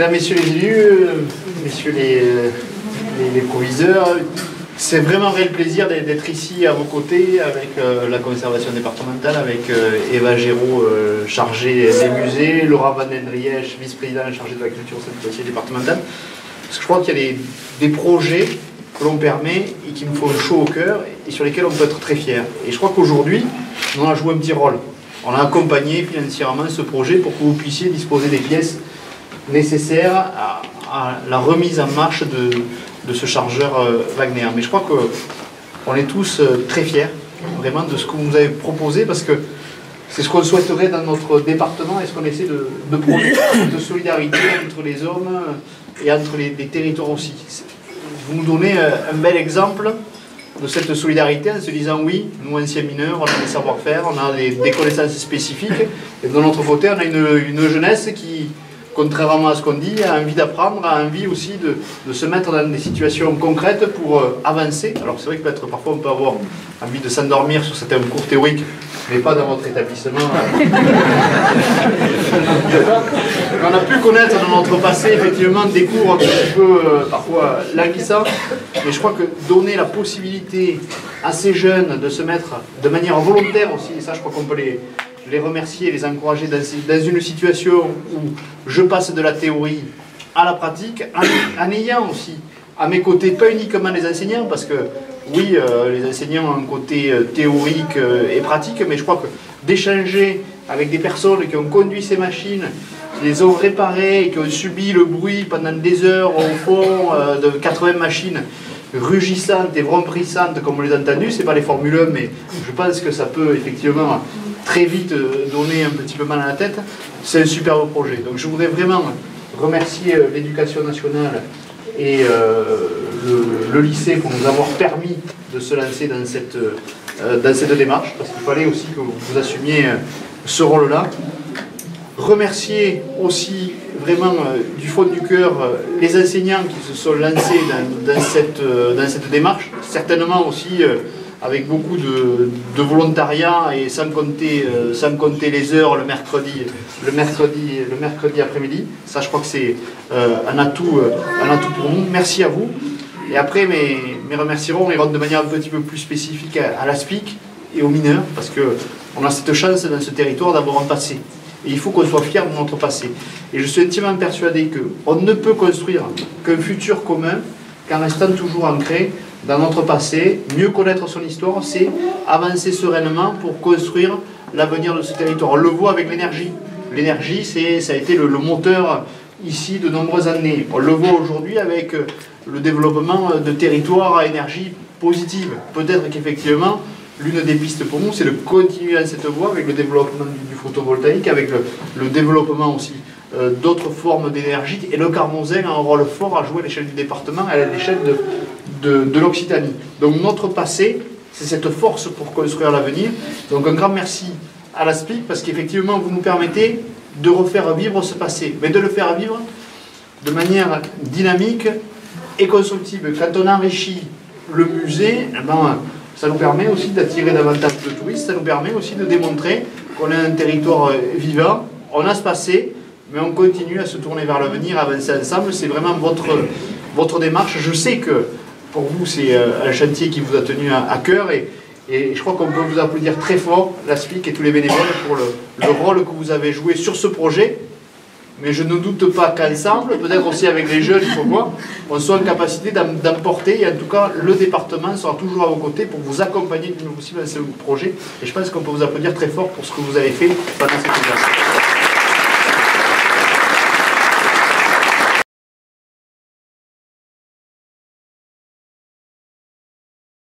Mesdames, Messieurs les élus, Messieurs les proviseurs, c'est vraiment un réel plaisir d'être ici à vos côtés avec la conservation départementale, avec Eva Géraud, chargée des musées, Laura Van den Riech, vice-présidente chargée de la culture au sein du dossier départemental. Parce que je crois qu'il y a des projets que l'on permet et qui me font chaud au cœur et sur lesquels on peut être très fier. Et je crois qu'aujourd'hui, on a joué un petit rôle. On a accompagné financièrement ce projet pour que vous puissiez disposer des pièces nécessaires à la remise en marche de ce chargeur Wagner. Mais je crois qu'on est tous très fiers vraiment de ce que vous nous avez proposé parce que c'est ce qu'on souhaiterait dans notre département et ce qu'on essaie de produire, de solidarité entre les hommes et entre les territoires aussi. Vous nous donnez un bel exemple de cette solidarité en se disant oui, nous anciens mineurs, on a des savoir-faire, on a des connaissances spécifiques et de notre côté on a une jeunesse qui, contrairement à ce qu'on dit, a envie d'apprendre, a envie aussi de se mettre dans des situations concrètes pour avancer. Alors c'est vrai que peut-être parfois on peut avoir envie de s'endormir sur certains cours théoriques, mais pas dans votre établissement. On a pu connaître dans notre passé effectivement des cours un petit peu parfois languissants, mais je crois que donner la possibilité à ces jeunes de se mettre de manière volontaire aussi, et ça je crois qu'on peut les remercier, les encourager dans une situation où je passe de la théorie à la pratique, en ayant aussi à mes côtés, pas uniquement les enseignants, parce que oui, les enseignants ont un côté théorique et pratique, mais je crois que d'échanger avec des personnes qui ont conduit ces machines, qui les ont réparées et qui ont subi le bruit pendant des heures au fond de 80 machines rugissantes et vrombrissantes comme on les a entendues, c'est pas les Formule 1, mais je pense que ça peut effectivement très vite donner un petit peu mal à la tête. C'est un superbe projet. Donc je voudrais vraiment remercier l'Éducation nationale et le lycée pour nous avoir permis de se lancer dans cette démarche, parce qu'il fallait aussi que vous assumiez ce rôle-là. Remercier aussi vraiment du fond du cœur les enseignants qui se sont lancés dans cette démarche, certainement aussi avec beaucoup de volontariat et sans compter les heures le mercredi après-midi. Ça, je crois que c'est un atout pour nous. Merci à vous. Et après, mes remerciements iront de manière un petit peu plus spécifique à l'ASPIC et aux mineurs, parce qu'on a cette chance dans ce territoire d'avoir un passé. Et il faut qu'on soit fiers de notre passé. Et je suis intimement persuadé qu'on ne peut construire qu'un futur commun qu'en restant toujours ancré dans notre passé. Mieux connaître son histoire, c'est avancer sereinement pour construire l'avenir de ce territoire. On le voit avec l'énergie. L'énergie, ça a été le moteur ici de nombreuses années. On le voit aujourd'hui avec le développement de territoires à énergie positive. Peut-être qu'effectivement, l'une des pistes pour nous, c'est de continuer dans cette voie avec le développement du photovoltaïque, avec le développement aussi d'autres formes d'énergie. Et le carbone a un rôle fort à jouer à l'échelle du département, à l'échelle de l'Occitanie. Donc notre passé, c'est cette force pour construire l'avenir. Donc un grand merci à l'ASPIC, parce qu'effectivement, vous nous permettez de refaire vivre ce passé, mais de le faire vivre de manière dynamique et constructive. Quand on enrichit le musée, ça nous permet aussi d'attirer davantage de touristes, ça nous permet aussi de démontrer qu'on a un territoire vivant, on a ce passé, mais on continue à se tourner vers l'avenir, à avancer ensemble. C'est vraiment votre démarche. Je sais que pour vous, c'est un chantier qui vous a tenu à cœur et je crois qu'on peut vous applaudir très fort, l'ASPIC et tous les bénévoles, pour le rôle que vous avez joué sur ce projet. Mais je ne doute pas qu'ensemble, peut-être aussi avec les jeunes, il faut voir, on soit en capacité d'emporter, et en tout cas, le département sera toujours à vos côtés pour vous accompagner du mieux possible dans ce projet. Et je pense qu'on peut vous applaudir très fort pour ce que vous avez fait pendant cette exercice.